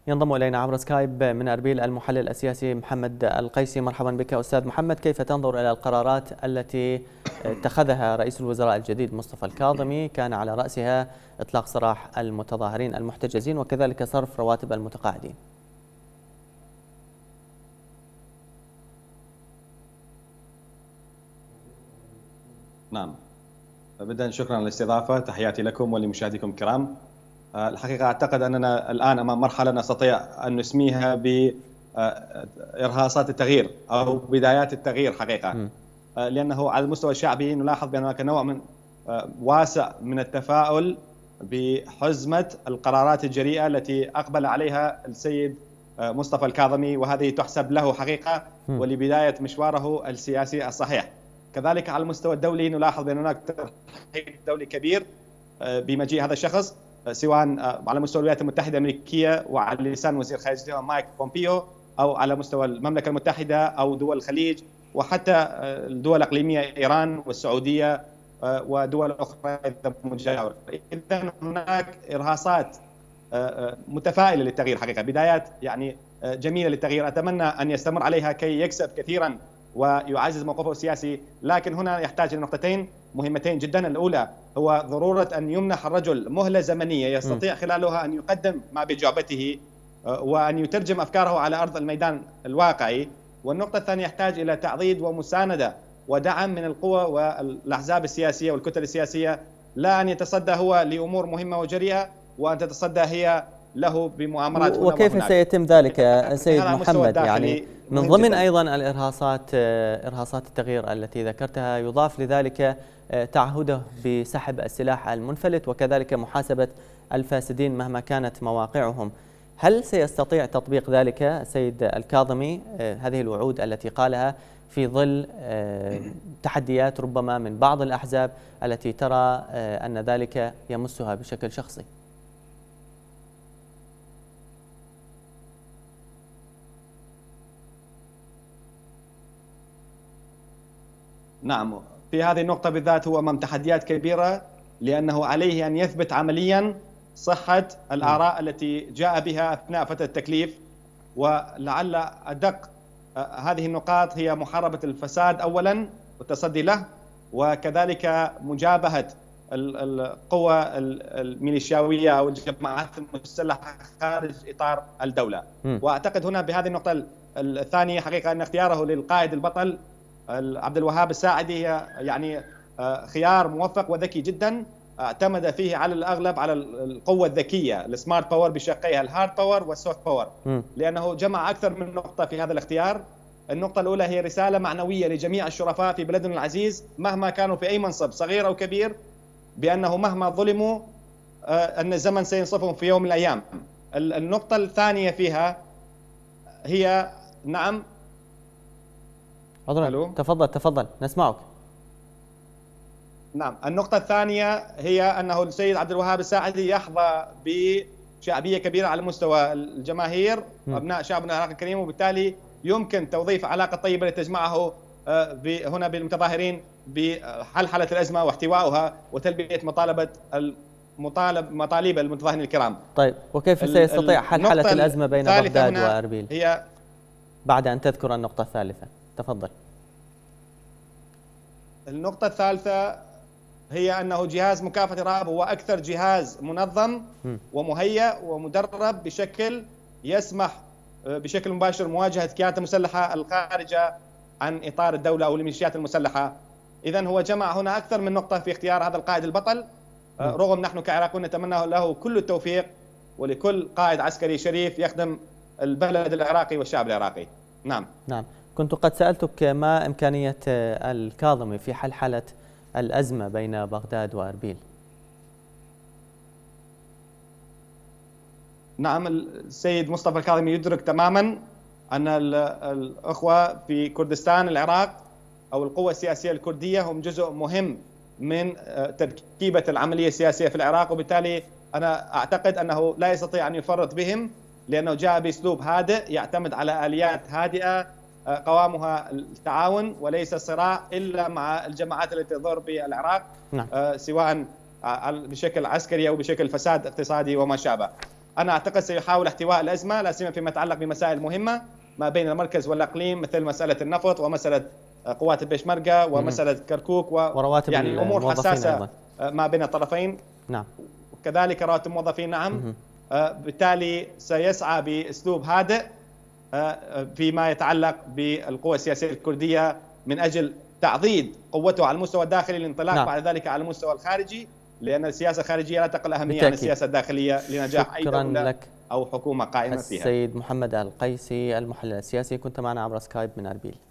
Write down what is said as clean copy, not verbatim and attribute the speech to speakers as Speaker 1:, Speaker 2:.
Speaker 1: ينضم إلينا عبر سكايب من أربيل المحلل السياسي محمد القيسي. مرحبا بك أستاذ محمد. كيف تنظر إلى القرارات التي اتخذها رئيس الوزراء الجديد مصطفى الكاظمي، كان على رأسها إطلاق سراح المتظاهرين المحتجزين وكذلك صرف رواتب المتقاعدين؟
Speaker 2: نعم، بدءا شكرا على الاستضافة، تحياتي لكم ولمشاهديكم الكرام. الحقيقة أعتقد أننا الآن أمام مرحلة نستطيع أن نسميها بإرهاصات التغيير أو بدايات التغيير حقيقة، لأنه على المستوى الشعبي نلاحظ بأن هناك نوع من واسع من التفاؤل بحزمة القرارات الجريئة التي أقبل عليها السيد مصطفى الكاظمي، وهذه تحسب له حقيقة ولبداية مشواره السياسي الصحيح. كذلك على المستوى الدولي نلاحظ بأن هناك ترحيب دولي كبير بمجيء هذا الشخص، سواء على مستوى الولايات المتحدة الأمريكية وعلى لسان وزير خارجية مايك بومبيو، أو على مستوى المملكة المتحدة أو دول الخليج، وحتى الدول الإقليمية إيران والسعودية ودول أخرى مجاورة. إذن هناك إرهاصات متفائلة للتغيير حقيقة، بدايات يعني جميلة للتغيير، أتمنى أن يستمر عليها كي يكسب كثيرا ويعزز موقفه السياسي. لكن هنا يحتاج إلى نقطتين مهمتين جدا. الأولى هو ضرورة أن يمنح الرجل مهلة زمنية يستطيع خلالها أن يقدم ما بجعبته وأن يترجم أفكاره على أرض الميدان الواقعي. والنقطة الثانية يحتاج إلى تعضيد ومساندة ودعم من القوى والأحزاب السياسية والكتل السياسية، لا أن يتصدى هو لأمور مهمة وجريئة وأن تتصدى هي له بمؤامرات هنا
Speaker 1: وكيف
Speaker 2: وهناك.
Speaker 1: سيتم ذلك سيد محمد؟ يعني من ضمن أيضا إرهاصات التغيير التي ذكرتها يضاف لذلك تعهده بسحب السلاح المنفلت وكذلك محاسبة الفاسدين مهما كانت مواقعهم. هل سيستطيع تطبيق ذلك السيد الكاظمي، هذه الوعود التي قالها، في ظل تحديات ربما من بعض الأحزاب التي ترى أن ذلك يمسها بشكل شخصي؟
Speaker 2: نعم، في هذه النقطة بالذات هو أمام تحديات كبيرة، لأنه عليه أن يثبت عمليا صحة الآراء التي جاء بها أثناء فترة التكليف. ولعل أدق هذه النقاط هي محاربة الفساد أولا والتصدي له، وكذلك مجابهة القوى الميليشياوية أو الجماعات المسلحة خارج إطار الدولة. وأعتقد هنا بهذه النقطة الثانية حقيقة أن اختياره للقائد البطل عبد الوهاب الساعدي يعني خيار موفق وذكي جدا، اعتمد فيه على الأغلب على القوة الذكية، السمارت باور بشقيها، الهارد باور والسوفت باور، لأنه جمع أكثر من نقطة في هذا الاختيار. النقطة الأولى هي رسالة معنوية لجميع الشرفاء في بلدنا العزيز مهما كانوا في أي منصب صغير أو كبير، بأنه مهما ظلموا أن الزمن سينصفهم في يوم من الأيام. النقطة الثانية فيها هي نعم.
Speaker 1: تفضل نسمعك.
Speaker 2: نعم، النقطة الثانية هي أنه السيد عبد الوهاب الساعدي يحظى بشعبية كبيرة على مستوى الجماهير وأبناء شعبنا العراقي الكريم، وبالتالي يمكن توظيف علاقة طيبة لتجمعه هنا بالمتظاهرين بحلحلة الأزمة واحتوائها وتلبية مطالب المتظاهرين الكرام.
Speaker 1: طيب، وكيف سيستطيع حلحلة الأزمة بين بغداد وأربيل؟ هي بعد أن تذكر النقطة الثالثة، تفضل.
Speaker 2: النقطة الثالثة هي أنه جهاز مكافحة الإرهاب هو أكثر جهاز منظم ومهيأ ومدرب بشكل يسمح بشكل مباشر مواجهة كيانات المسلحة الخارجة عن إطار الدولة أو الميليشيات المسلحة. إذن هو جمع هنا أكثر من نقطة في اختيار هذا القائد البطل، رغم نحن كعراقيون نتمنى له كل التوفيق ولكل قائد عسكري شريف يخدم البلد العراقي والشعب العراقي. نعم.
Speaker 1: كنت قد سألتك ما إمكانية الكاظمي في حلحلة الأزمة بين بغداد وأربيل؟
Speaker 2: نعم، السيد مصطفى الكاظمي يدرك تماما أن الأخوة في كردستان العراق أو القوى السياسية الكردية هم جزء مهم من تركيبة العملية السياسية في العراق، وبالتالي أنا أعتقد أنه لا يستطيع أن يفرط بهم، لأنه جاء بأسلوب هادئ يعتمد على آليات هادئة قوامها التعاون وليس الصراع إلا مع الجماعات التي تضر بالعراق، سواء بشكل عسكري أو بشكل فساد اقتصادي وما شابه. أنا أعتقد سيحاول احتواء الأزمة، لا سيما فيما يتعلق بمسائل مهمة ما بين المركز والإقليم، مثل مسألة النفط ومسألة قوات البيشمركة ومسألة كركوك
Speaker 1: ورواتب
Speaker 2: يعني أمور حساسة
Speaker 1: أيضا
Speaker 2: ما بين الطرفين.
Speaker 1: نعم.
Speaker 2: وكذلك رواتب الموظفين. نعم. بالتالي سيسعى بأسلوب هادئ فيما يتعلق بالقوى السياسية الكردية من أجل تعضيد قوته على المستوى الداخلي للانطلاق نعم. بعد ذلك على المستوى الخارجي، لأن السياسة الخارجية لا تقل أهمية بالتأكيد. عن السياسة الداخلية لنجاح أي دولة لك أو حكومة قائمة فيها.
Speaker 1: السيد محمد القيسي المحلل السياسي، كنت معنا عبر سكايب من أربيل.